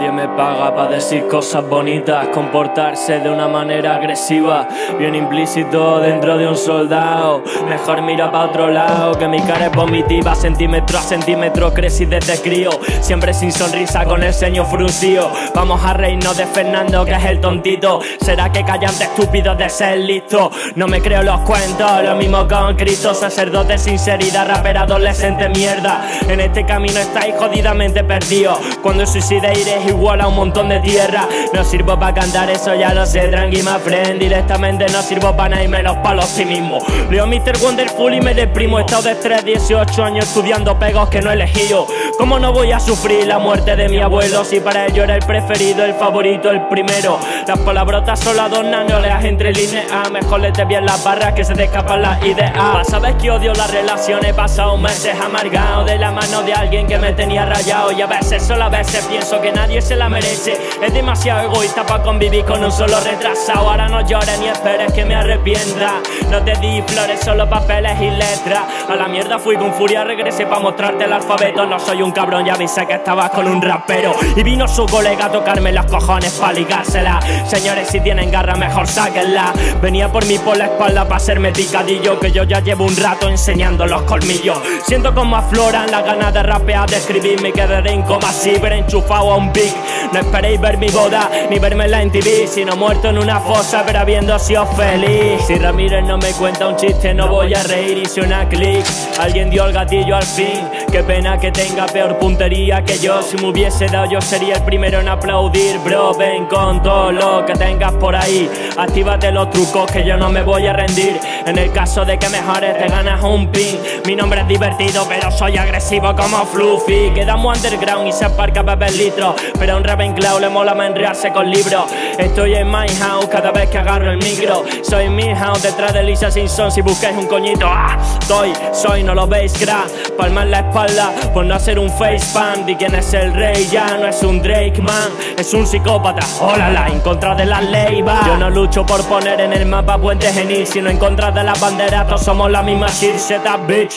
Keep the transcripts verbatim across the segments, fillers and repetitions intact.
Nadie me paga para decir cosas bonitas, comportarse de una manera agresiva, bien implícito dentro de un soldado. Mejor mira pa' otro lado, que mi cara es vomitiva, centímetro a centímetro crecí desde crío, siempre sin sonrisa con el ceño fruncido. Vamos a reírnos de Fernando, que es el tontito. ¿Será que callante estúpido de ser listo? No me creo los cuentos, lo mismo con Cristo. Sacerdote, sinceridad, rapper, adolescente, mierda. En este camino estáis jodidamente perdidos. Cuando suicide iré igual a un montón de tierra. No sirvo pa' cantar, eso ya lo sé, tranqui, my friend. Directamente no sirvo pa' nada y menos pa' los optimismos. Leo mister Wonderful y me deprimo. He estado de estrés dieciocho años estudiando pegos que no he elegido. ¿Cómo no voy a sufrir la muerte de mi abuelo si para ello era el preferido, el favorito, el primero? Las palabrotas solo adornan, no leas entre líneas. Mejor léete bien las barras que se te escapan las ideas. Sabes que odio las relaciones, he pasado meses amargado de la mano de alguien que me tenía rayado. Y a veces, solo a veces pienso que nadie se la merece. Es demasiado egoísta para convivir con un solo retrasado. Ahora no llores ni esperes que me arrepienta. No te di flores, solo papeles y letras. A la mierda fui con furia, regresé para mostrarte el alfabeto. No soy un cabrón, ya avisé que estabas con un rapero. Y vino su colega a tocarme los cojones para ligársela. Señores, si tienen garra mejor sáquenla. Venía por mí por la espalda para hacerme picadillo, que yo ya llevo un rato enseñando los colmillos. Siento como afloran las ganas de rapear, de escribir. Me quedaré en coma así, pero enchufado a un pic. No esperéis ver mi boda, ni verme en la M T V, sino muerto en una fosa, pero habiendo sido feliz. Si Ramírez no me cuenta un chiste, no voy a reír y suena clic. Alguien dio el gatillo al fin. Qué pena que tenga peor puntería que yo. Si me hubiese dado yo sería el primero en aplaudir. Bro, ven con todo lo que tengas por ahí. Actívate los trucos que yo no me voy a rendir. En el caso de que mejores te ganas un pin. Mi nombre es divertido pero soy agresivo como Fluffy. Quedamos underground y se aparca beber litros, pero a un Ravenclaw le mola más enrearse con libros. Estoy en my house cada vez que agarro el micro. Soy mi house detrás de Lisa Simpson si buscáis un coñito. Ah, estoy, soy, no lo veis, crack. Palma en la espalda por no hacer un facepalm. Di quién es el rey, ya no es un Drake man, es un psicópata. Ólala, en contra de la ley va. Yo no lucho por poner en el mapa Puente Genil, sino en contra de las banderas. Todos somos la misma shit, shut up, bitch.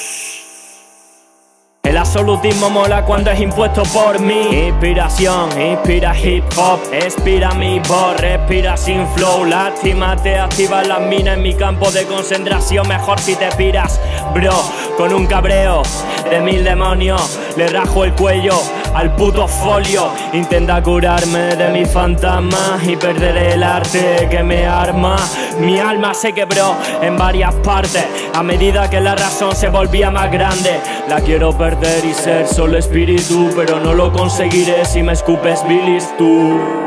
El absolutismo mola cuando es impuesto por mí. Inspiración, inspira hip hop, expira mi voz, respira sin flow. Lástima, te activas las minas en mi campo de concentración. Mejor si te piras, bro, con un cabreo de mil demonios. Le rajo el cuello al puto folio. Intenta curarme de mis fantasmas y perderé el arte que me arma. Mi alma se quebró en varias partes a medida que la razón se volvía más grande. La quiero perder y ser solo espíritu, pero no lo conseguiré si me escupes bilis tú.